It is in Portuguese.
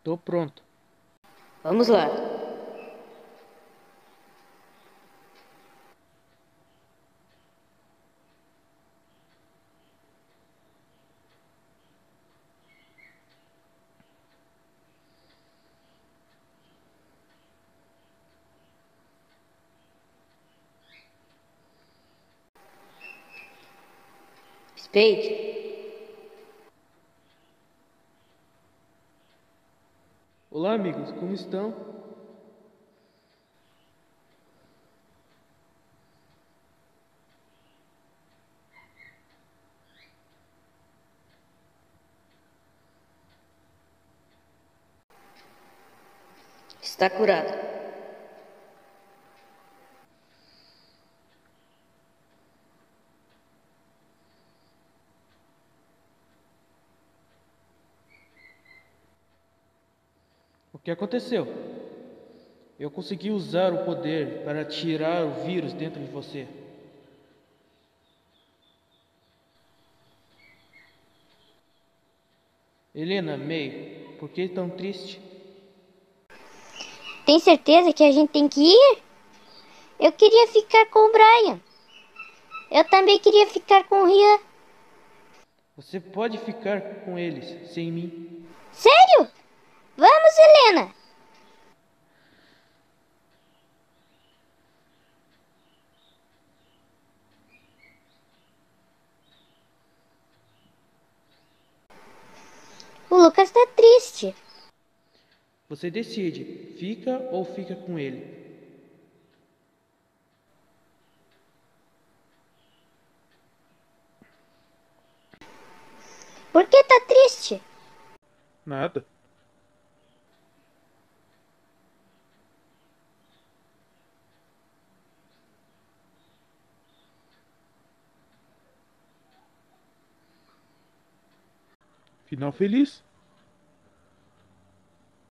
Tô pronto. Vamos lá. Spade, Olá, amigos, como estão? está curado. O que aconteceu? Eu consegui usar o poder para tirar o vírus dentro de você. Helena, May, por que tão triste? Tem certeza que a gente tem que ir? Eu queria ficar com o Brian. Eu também queria ficar com o Rian. Você pode ficar com eles, sem mim. Sério? Vamos, Helena! O Lucas tá triste. Você decide, fica ou fica com ele. Por que tá triste? Nada. Final feliz.